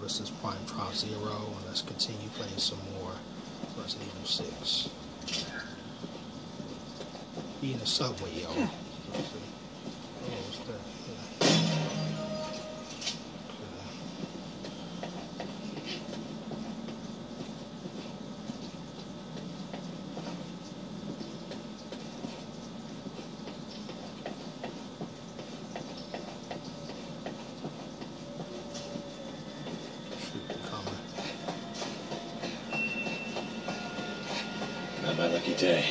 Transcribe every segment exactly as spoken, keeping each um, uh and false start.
this is Prime Trial Zero, and let's continue playing some more Resident Evil six. Be in the subway, y'all. Oh, what's that? Yeah. Not my lucky day.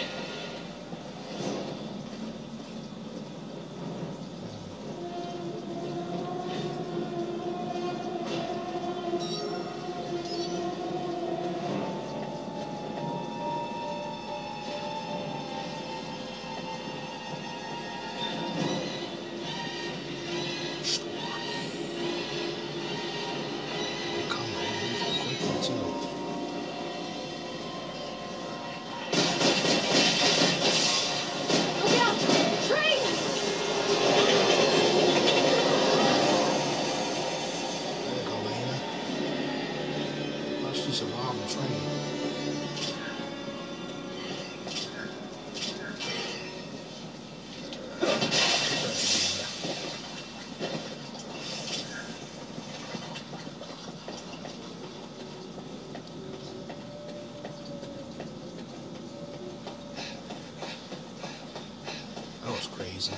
Crazy.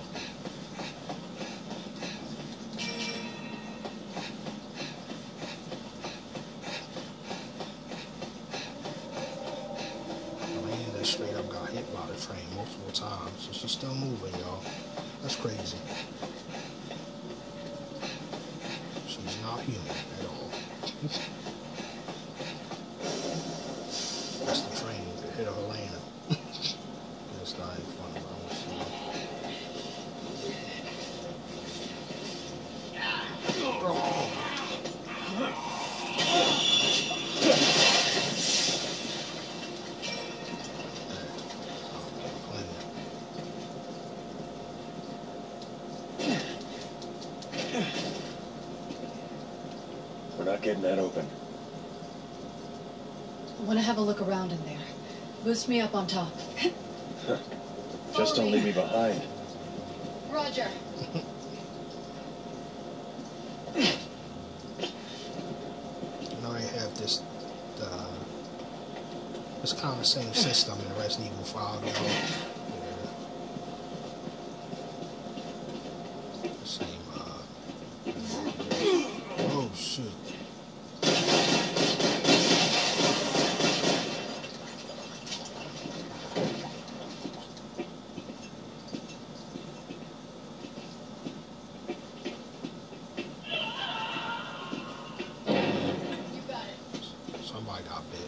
Man, that straight up got hit by the train multiple times, so she's still moving, y'all. That's crazy. She's not human at all. That's the train that hit Helena. That's not even funny. We're not getting that open. I want to have a look around in there. Boost me up on top. Just don't leave me behind. Roger. Now they have this, uh, it's kind of the same system in Resident Evil five, you know. Yeah. The same, uh, oh shoot. Somebody got bit.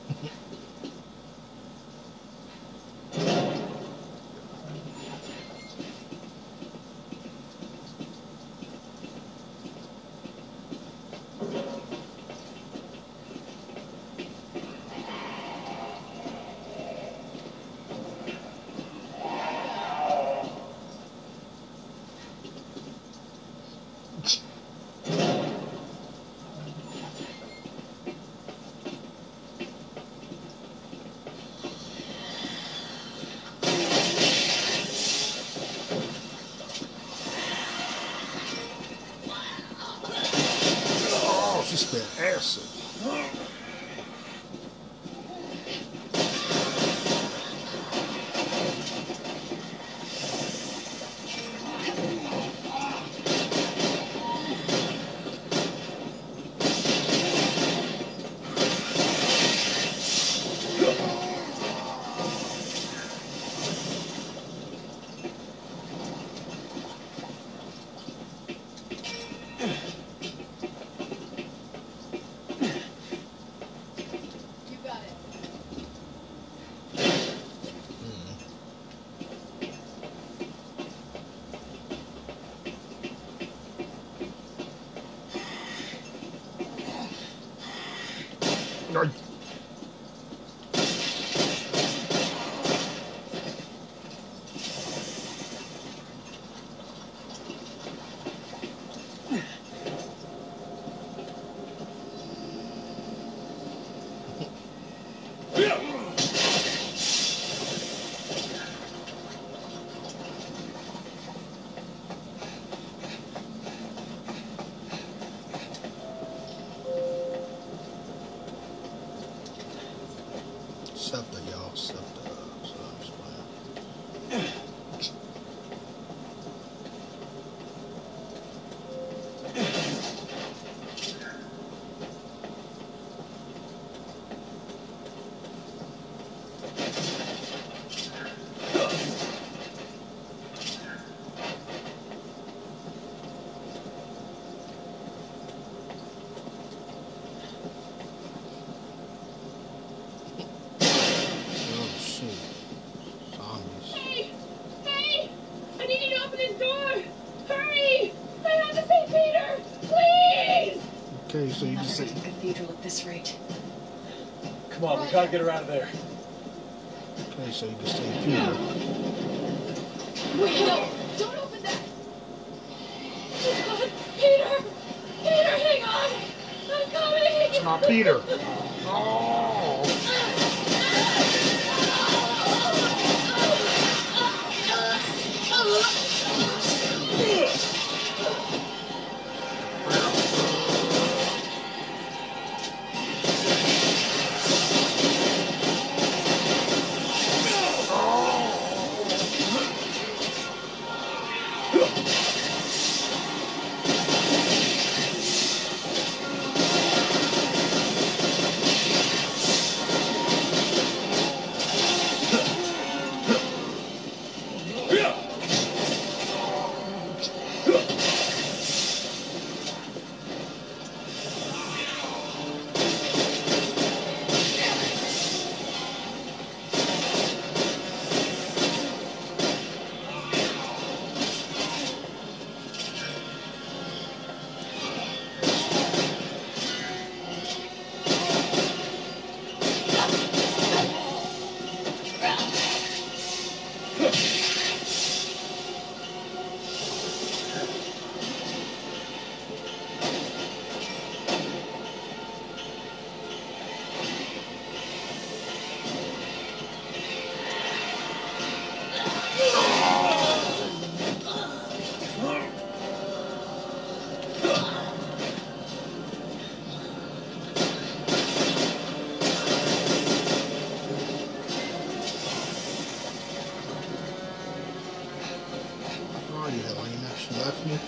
She spit acid. Right. Okay, so you Never can get say. to the cathedral at this rate. Come on, we gotta get her out of there. Okay, so you can say Peter. Wait, no! Don't open that! Oh, God! Peter! Peter, hang on! I'm coming! It's not Peter. Oh. Already, Helena. She left me.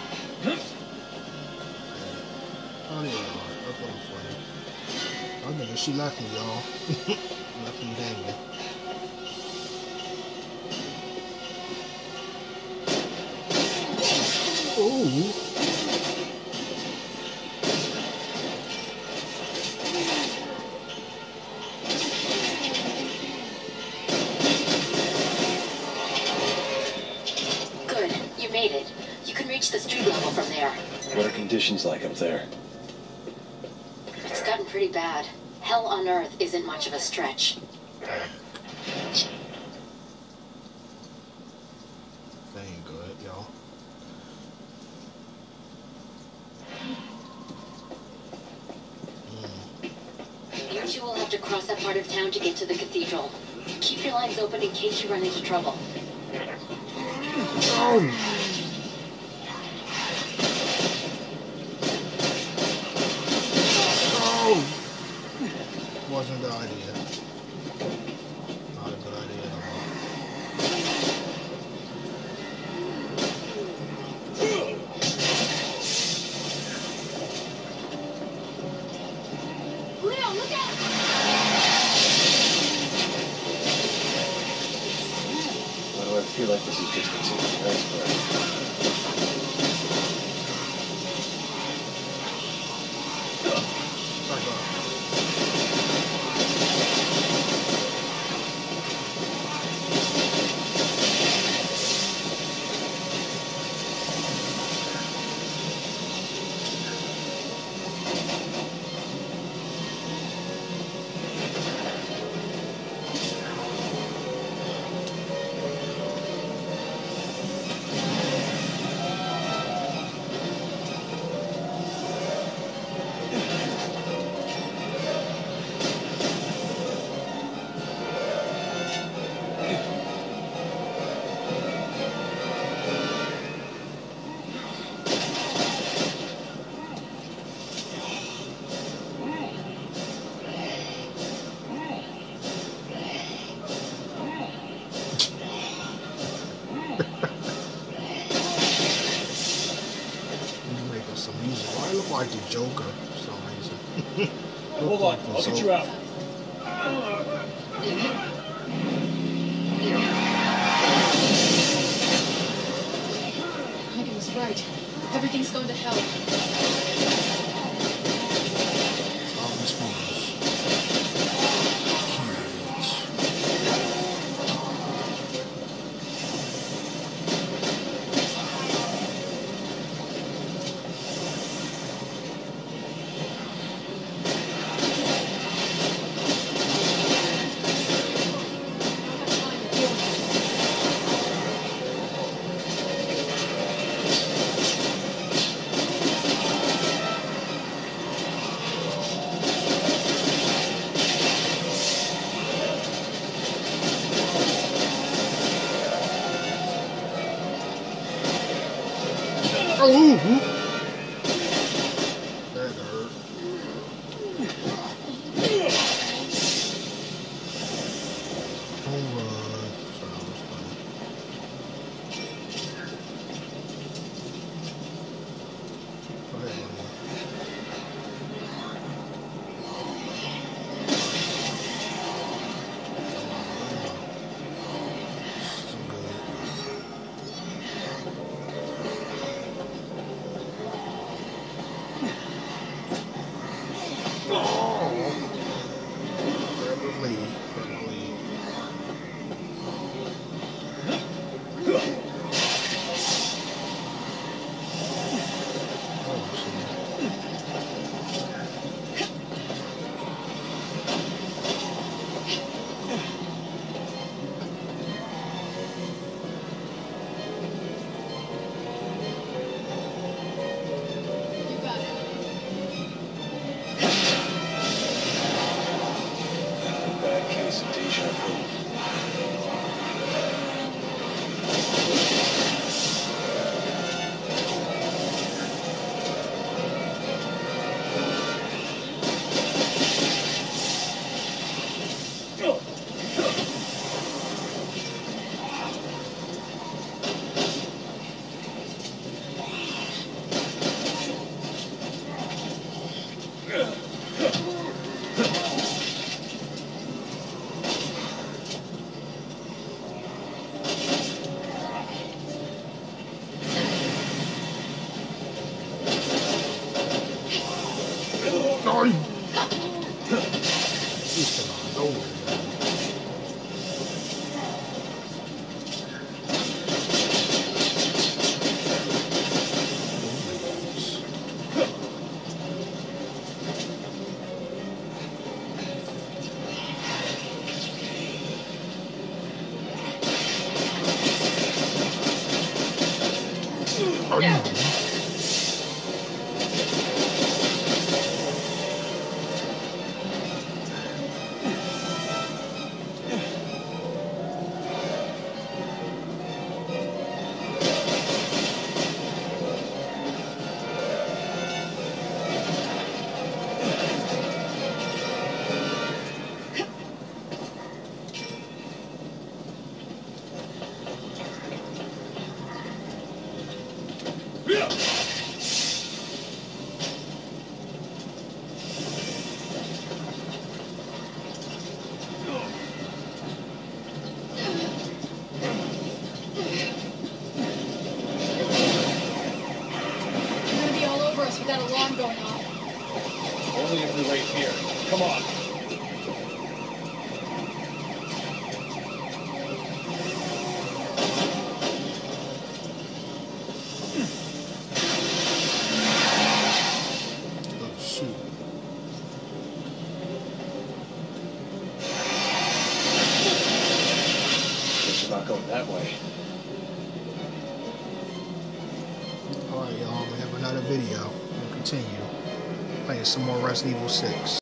Oh, there you are. That's what I'm funny. I think she left me, y'all. Left me hanging. Ooh. Good. You made it. You can reach the street level from there. What are conditions like up there? It's gotten pretty bad. Hell on Earth isn't much of a stretch. That ain't good, y'all. You two will have to cross that part of town to get to the cathedral. Keep your lines open in case you run into trouble. Oh. Oh. Wasn't the idea. Not a good idea at all. Leo, look out! Why do I feel like this is just a tip of the iceberg? Back up. He's making some music. Why look like the Joker for some reason? Hold on, I'll get you out. Megan was right. Everything's going to hell. All these fingers. Kids. Oh, that hurt. Home run. So I was playing. Go ahead, man. You got it. Bad case of deja vu. You're gonna be all over us with that alarm going off. Only if we wait here. Come on. Oh, shoot. Guess we're not going that way. Alright, y'all. We have another video. We'll continue playing some more Resident Evil six.